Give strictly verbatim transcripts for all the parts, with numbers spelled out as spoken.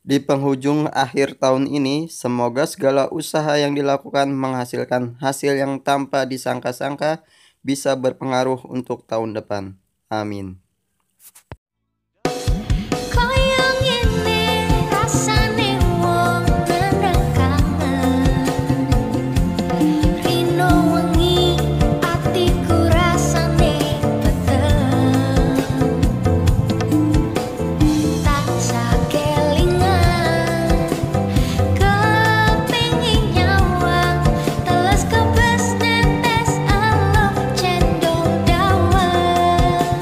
Di penghujung akhir tahun ini, semoga segala usaha yang dilakukan menghasilkan hasil yang tanpa disangka-sangka bisa berpengaruh untuk tahun depan. Amin. Koyo ngene rasane wong ngendang kangen. Rino wengi atiku rasane peteng. Tansah kelingan kepengin nyawang teles kebes netes alo cendol dawet.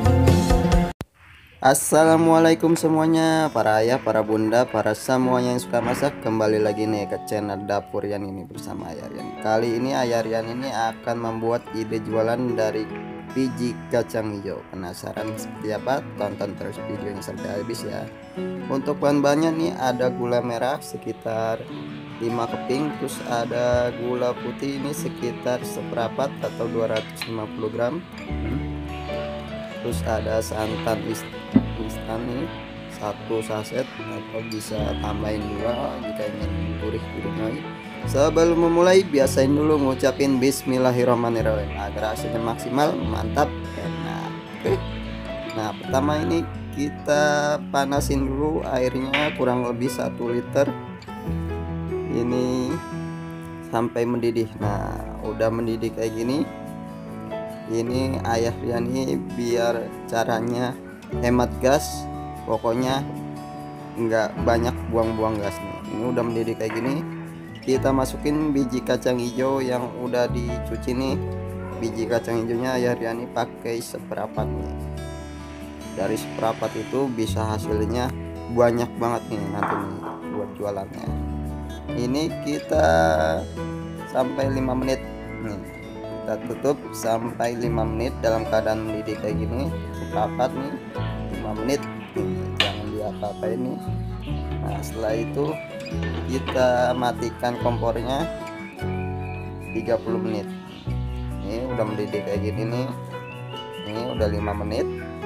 Assalamualaikum semuanya, para ayah, para bunda, para semuanya yang suka masak. Kembali lagi nih ke channel Dapur Rian ini bersama Ayah Rian. Kali ini Ayah Rian ini akan membuat ide jualan dari biji kacang hijau. Penasaran seperti apa? Tonton terus videonya sampai habis ya. Untuk bahan-bahannya nih ada gula merah sekitar lima keping, terus ada gula putih ini sekitar seperempat atau dua ratus lima puluh gram. Terus ada santan instan nih satu saset, atau bisa tambahin dua jika ingin gurih-gurih lagi. Sebelum memulai, biasain dulu ngucapin bismillahirrahmanirrahim agar hasilnya maksimal, mantap, enak. Oke. Nah, pertama ini kita panasin dulu airnya kurang lebih satu liter ini sampai mendidih. Nah, udah mendidih kayak gini, ini Ayah Rian ini biar caranya hemat gas, pokoknya nggak banyak buang-buang gas nih. Ini udah mendidih kayak gini, kita masukin biji kacang hijau yang udah dicuci nih. Biji kacang hijaunya Ayah Rian ini pakai seperempat nih. Dari seperempat itu bisa hasilnya banyak banget nih nanti nih buat jualannya. Ini kita sampai lima menit nih, kita tutup sampai lima menit dalam keadaan mendidih kayak gini. Seperempat nih lima menit nih, jangan diapa-apain nih. Nah, setelah itu kita matikan kompornya tiga puluh menit. Ini udah mendidih kayak gini nih, ini udah lima menit.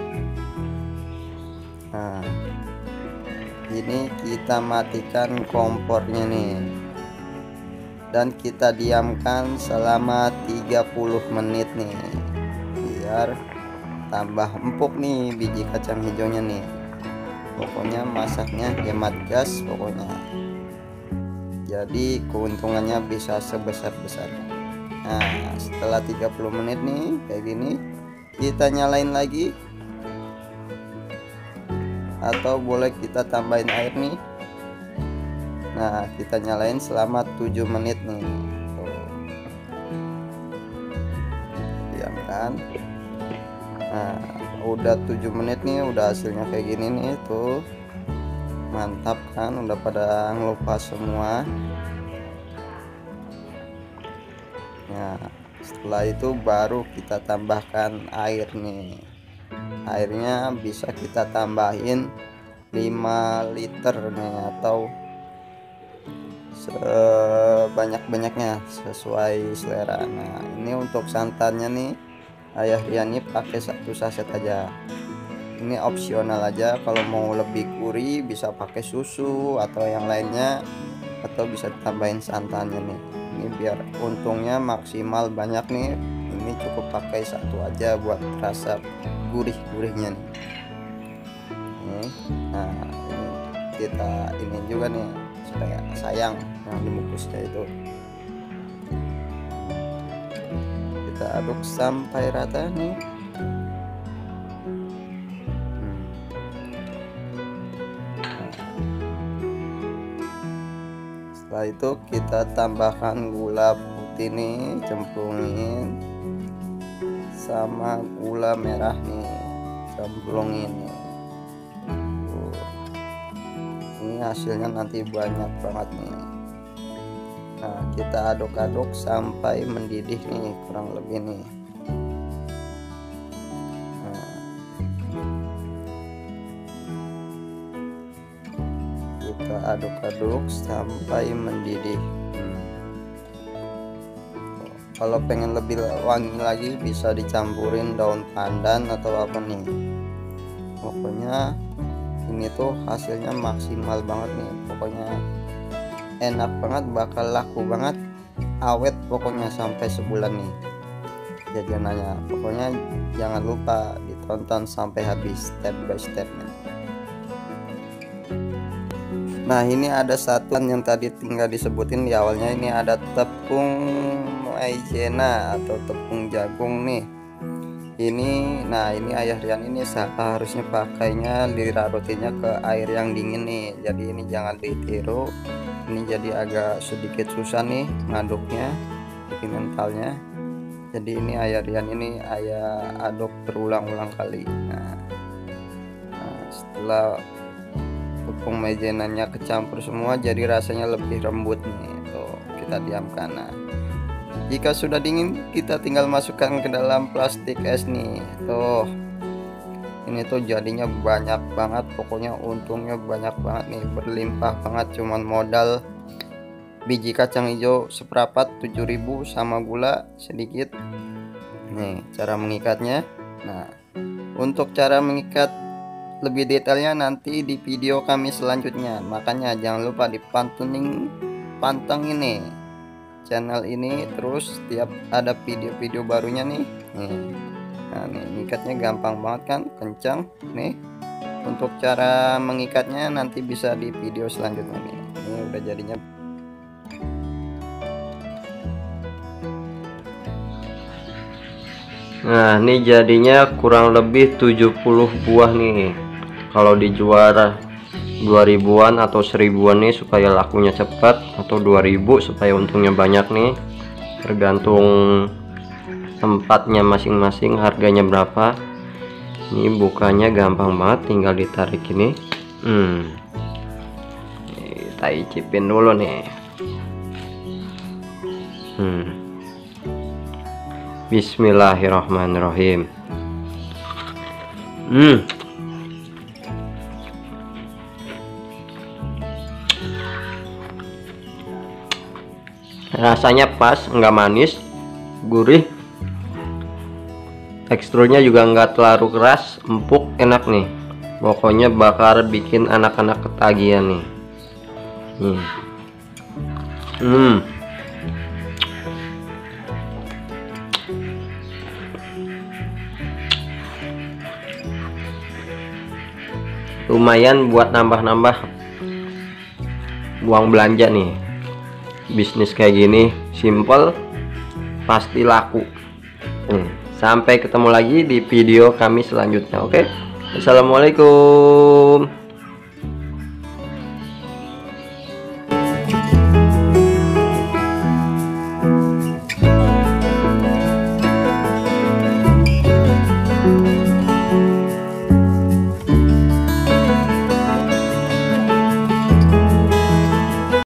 Nah, ini kita matikan kompornya nih dan kita diamkan selama tiga puluh menit nih biar tambah empuk nih biji kacang hijaunya nih. Pokoknya masaknya hemat gas pokoknya, jadi keuntungannya bisa sebesar-besarnya. Nah, setelah tiga puluh menit nih kayak gini, kita nyalain lagi atau boleh kita tambahin air nih. Nah, kita nyalain selama tujuh menit nih. Tuh. Diam kan. Nah, udah tujuh menit nih, udah hasilnya kayak gini nih tuh. Mantap kan, udah pada ngelupas semua. Nah, setelah itu baru kita tambahkan air nih. Airnya bisa kita tambahin lima liter nih atau sebanyak-banyaknya sesuai selera. Nah, ini untuk santannya nih Ayah Rian ini pakai satu saset aja. Ini opsional aja, kalau mau lebih gurih bisa pakai susu atau yang lainnya, atau bisa ditambahin santannya nih. Ini biar untungnya maksimal banyak nih, ini cukup pakai satu aja buat rasa gurih-gurihnya nih. Nih, nah ini kita ini juga nih supaya sayang yang dibungkusnya itu. Kita aduk sampai rata nih. Hmm. Nah, setelah itu kita tambahkan gula putih nih, cemplungin sama gula merah nih, cemplungin nih. Tuh. Ini hasilnya nanti banyak banget nih. Nah, kita aduk-aduk sampai mendidih nih kurang lebih nih. Nah, kita aduk-aduk sampai mendidih. Hmm. Kalau pengen lebih wangi lagi bisa dicampurin daun pandan atau apa nih. Pokoknya ini tuh hasilnya maksimal banget nih, pokoknya enak banget, bakal laku banget, awet pokoknya sampai sebulan nih jajanannya. Pokoknya jangan lupa ditonton sampai habis step by stepnya. Nah, ini ada satuan yang tadi tinggal disebutin di awalnya, ini ada tepung maizena atau tepung jagung nih. Ini nah ini Ayah Rian ini seharusnya pakainya dirarutinya ke air yang dingin nih, jadi ini jangan ditiru. Ini jadi agak sedikit susah nih ngaduknya, bikin mentalnya. Jadi ini Ayah Rian ini Ayah aduk berulang-ulang kali. Nah, nah setelah tepung maizenanya kecampur semua, jadi rasanya lebih lembut nih. Tuh, kita diamkan. Nah, jika sudah dingin, kita tinggal masukkan ke dalam plastik es nih. Tuh, ini tuh jadinya banyak banget, pokoknya untungnya banyak banget nih, berlimpah banget. Cuman modal biji kacang hijau seperempat tujuh ribu sama gula sedikit. Nih cara mengikatnya. Nah, untuk cara mengikat lebih detailnya nanti di video kami selanjutnya, makanya jangan lupa dipantengin pantengin nih channel ini, terus setiap ada video-video barunya nih. Nih. Nah, nih ngikatnya gampang banget kan, kencang nih. Untuk cara mengikatnya nanti bisa di video selanjutnya nih. Ini udah jadinya. Nah, ini jadinya kurang lebih tujuh puluh buah nih. Kalau dijual dua ribuan atau seribuan nih supaya lakunya cepat, atau dua ribu supaya untungnya banyak nih, tergantung tempatnya masing-masing harganya berapa. Ini bukanya gampang banget, tinggal ditarik ini. hmm. Kita icipin dulu nih. hmm. Bismillahirrahmanirrahim. hmm Rasanya pas, nggak manis, gurih, teksturnya juga nggak terlalu keras, empuk, enak nih. Pokoknya bakal bikin anak-anak ketagihan nih. Hmm. Hmm. Lumayan buat nambah-nambah uang belanja nih. Bisnis kayak gini simple, pasti laku. hmm. Sampai ketemu lagi di video kami selanjutnya. Oke, assalamualaikum.